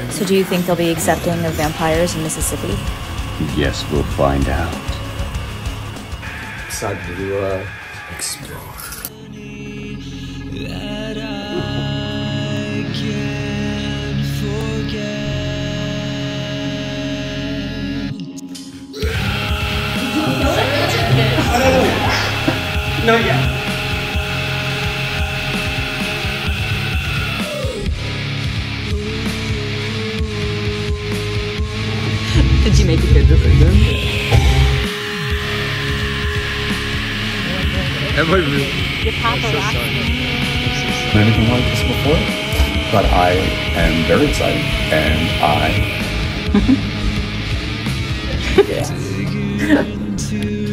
So do you think they'll be accepting of vampires in Mississippi? Yes, we'll find out. Excited to explore. That I can't forget. Not yet. Did you make a good decision? Am I really? Your paparazzi. Anything like this before, but I am very excited, and I Dig into